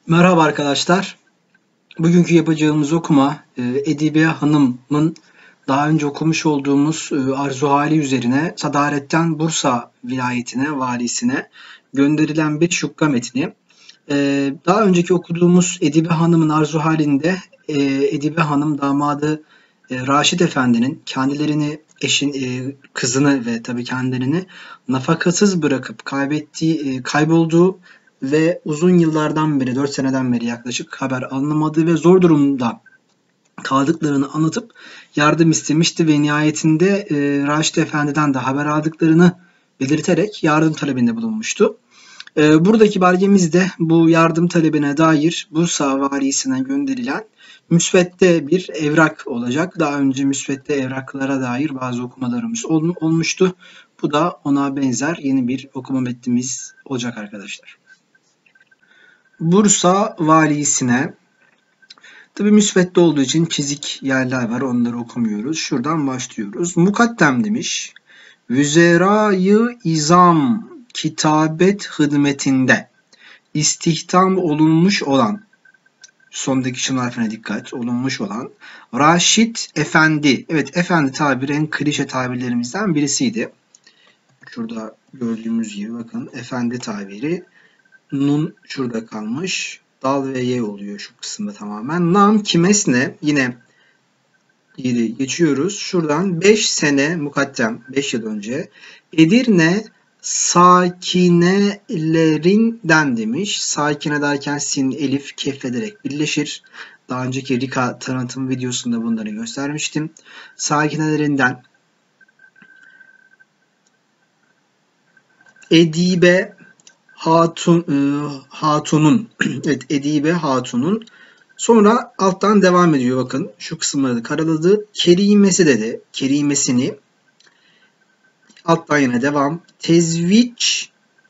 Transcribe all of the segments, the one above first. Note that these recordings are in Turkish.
Merhaba arkadaşlar. Bugünkü yapacağımız okuma Edibe Hanım'ın daha önce okumuş olduğumuz Arzu Hali üzerine Sadaret'ten Bursa vilayetine, valisine gönderilen bir şukka metni. Daha önceki okuduğumuz Edibe Hanım'ın Arzu Hali'nde Edibe Hanım damadı Raşit Efendi'nin kendilerini kızını ve tabii kendilerini nafakasız bırakıp kaybolduğu ve uzun yıllardan beri, 4 seneden beri yaklaşık haber alınamadığı ve zor durumda kaldıklarını anlatıp yardım istemişti ve nihayetinde Raşit Efendi'den de haber aldıklarını belirterek yardım talebinde bulunmuştu. Buradaki belgemizde bu yardım talebine dair Bursa valisine gönderilen müsvedde bir evrak olacak. Daha önce müsvedde evraklara dair bazı okumalarımız olmuştu. Bu da ona benzer yeni bir okuma metnimiz olacak arkadaşlar. Bursa valisine, tabi müsvedde olduğu için çizik yerler var, onları okumuyoruz. Şuradan başlıyoruz. Mukaddem demiş. Vüzerayı izam kitabet hizmetinde istihdam olunmuş olan, sondaki şın harfine dikkat, olunmuş olan Raşit Efendi. Evet, efendi tabiri en klişe tabirlerimizden birisiydi. Şurada gördüğümüz gibi bakın, efendi tabiri. Nun şurada kalmış. Dal ve ye oluyor şu kısımda tamamen. Nam kimesne, yine yeri geçiyoruz. Şuradan 5 sene mukaddem, 5 yıl önce Edirne sakinelerinden demiş. Sakine derken sin, elif, keflederek birleşir. Daha önceki Rika tanıtım videosunda bunları göstermiştim. Sakinelerinden Edibe Hatun'un evet, Edibe Hatun'un, sonra alttan devam ediyor, bakın şu kısımları da karaladı. Kerimesi dedi. Kerimesini alttan yine devam. Tezviç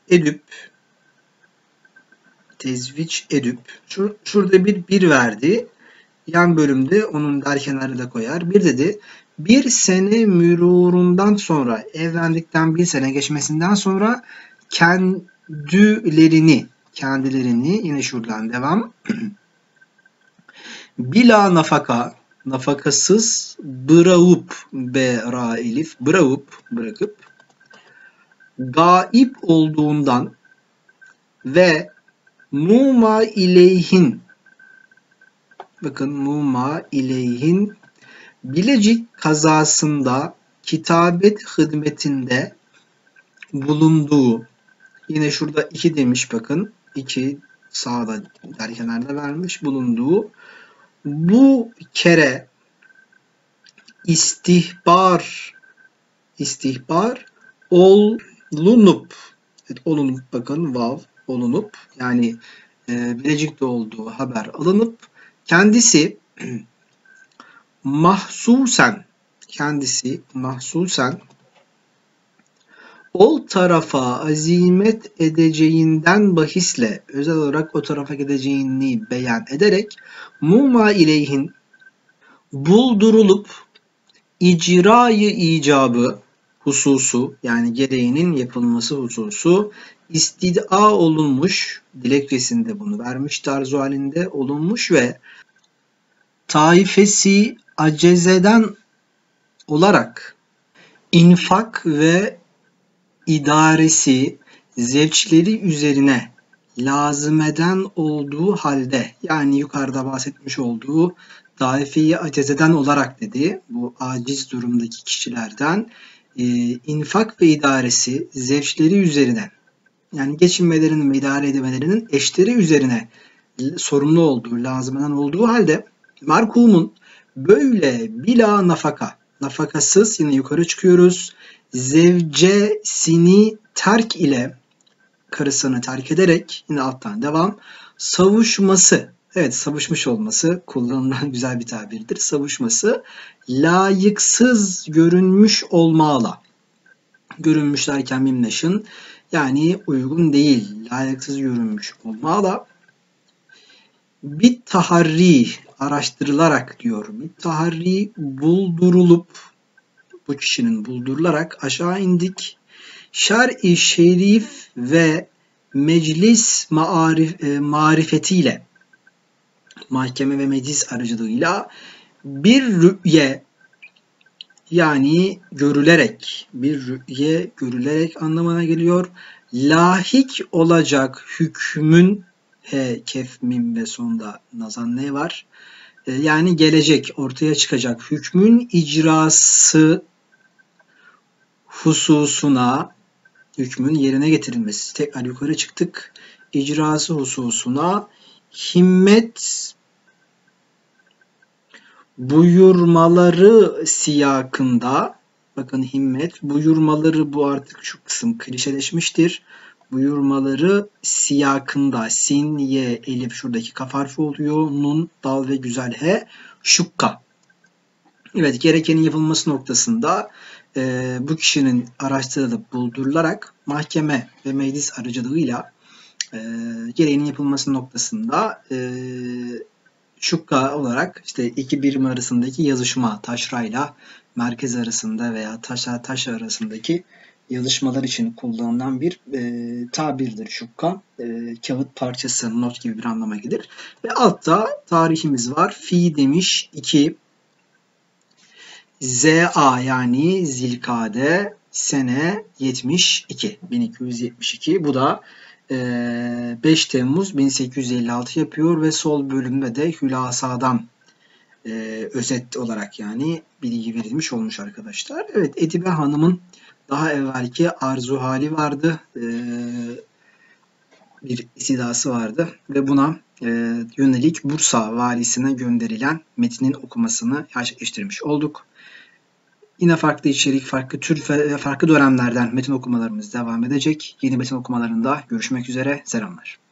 edüp şurada bir verdi. Yan bölümde onun derkenarı da koyar. Bir dedi. Bir sene mürurundan sonra, evlendikten bir sene geçmesinden sonra kendilerini yine şuradan devam. Bila nafaka, nafakasız bırakıp gaip olduğundan ve numa ileyhin, bakın numa ileyhin, Bilecik kazasında kitabet hizmetinde bulunduğu, yine şurada 2 demiş, bakın 2 sağda derkenarda vermiş, bulunduğu bu kere istihbar olunup, evet, bakın vav, olunup, yani Bilecik'te olduğu haber alınıp kendisi mahsusen o tarafa azimet edeceğinden bahisle, özel olarak o tarafa gideceğini beyan ederek muma ileyhin buldurulup icrayı icabı hususu, yani gereğinin yapılması hususu istid'a olunmuş, dilekçesinde bunu vermiş tarzı halinde olunmuş ve taifesi acezeden olarak infak ve idaresi zevçleri üzerine lazımeden olduğu halde, yani yukarıda bahsetmiş olduğu taife-i acezeden olarak dedi, bu aciz durumdaki kişilerden infak ve idaresi zevçleri üzerine, yani geçinmelerinin ve idare edemelerinin eşleri üzerine sorumlu olduğu, lazımeden olduğu halde merhumun böyle bila nafakasız, yine yukarı çıkıyoruz, zevcesini terk ile, karısını terk ederek, yine alttan devam, savuşması, evet, savuşmuş olması kullanılan güzel bir tabirdir. Savuşması layıksız görünmüş olmağla, görünmüş derken mimleşin, yani uygun değil, layıksız görünmüş olmağla bir taharri, araştırılarak diyor, bir taharri buldurulup, bu kişinin buldurularak aşağı indik. Şer-i şerif ve meclis marifetiyle, mahkeme ve meclis aracılığıyla bir rü'ye, yani görülerek, bir rü'ye görülerek anlamına geliyor. Lahik olacak hükmün, kef, mim ve sonunda nazan ne var? Yani gelecek, ortaya çıkacak hükmün icrası hususuna, hükmün yerine getirilmesi. Tekrar yukarı çıktık. İcrası hususuna himmet buyurmaları siyakında, bakın himmet buyurmaları, bu artık şu kısım klişeleşmiştir. Buyurmaları siyakında, sin, ye, elif şuradaki kaf harfi oluyor. Nun, dal ve güzel he, şukka. Evet, gerekenin yapılması noktasında bu kişinin araştırılıp buldurularak mahkeme ve meclis aracılığıyla gereğinin yapılması noktasında şukka olarak işte iki birim arasındaki yazışma, taşrayla merkez arasında veya taşla taş arasındaki yazışmalar için kullanılan bir tabirdir şukka. Kağıt parçası, not gibi bir anlama gelir. Ve altta tarihimiz var. Fi demiş 2 ZA, yani Zilkade, sene 72, 1272. Bu da 5 Temmuz 1856 yapıyor ve sol bölümde de Hülasa'dan özet olarak yani bilgi verilmiş olmuş arkadaşlar. Evet, Edibe Hanım'ın daha evvelki arzu hali vardı. Bir istidası vardı ve buna yönelik Bursa valisine gönderilen metnin okumasını gerçekleştirmiş olduk. Yine farklı içerik, farklı tür ve farklı dönemlerden metin okumalarımız devam edecek. Yeni metin okumalarında görüşmek üzere. Selamlar.